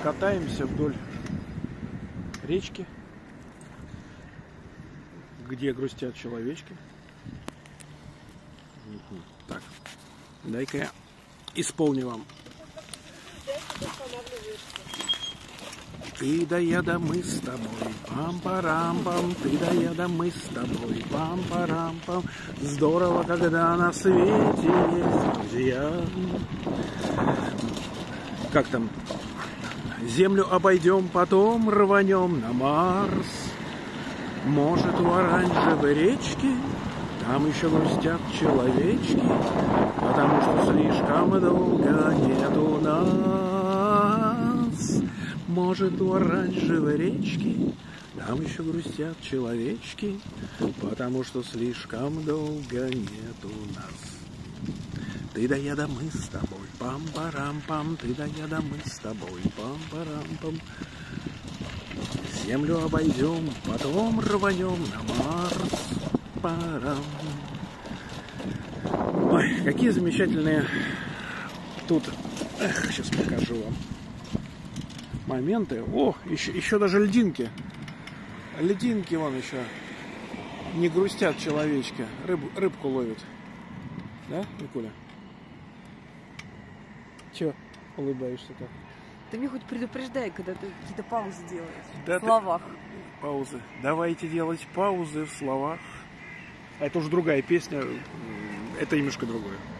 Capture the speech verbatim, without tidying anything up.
катаемся вдоль речки, где грустят человечки. Так, дай-ка я исполню вам. Ты да я да мы с тобой, пам-парам-пам, ты да я да мы с тобой, пам-парам-пам. Здорово, когда на свете есть друзья. Как там? Землю обойдем, потом рванем на Марс. Может, у оранжевой речки там еще грустят человечки, потому что слишком долго нету нас. Может, у оранжевой речки там еще грустят человечки, потому что слишком долго нету нас. Ты да я да мы с тобой, пам-парам-пам, ты да я да мы с тобой, пам-парам-пам. Землю обойдем, потом рванем на Марс. Парам. Ой, какие замечательные тут, эх, сейчас покажу вам моменты. О, еще, еще даже льдинки. Льдинки вон еще не грустят человечки. Рыб, рыбку ловят. Да, Никуля? Че улыбаешься-то? Ты мне хоть предупреждай, когда ты какие-то паузы делаешь да в словах. Ты... Паузы. Давайте делать паузы в словах. А это уже другая песня. Это немножко другое.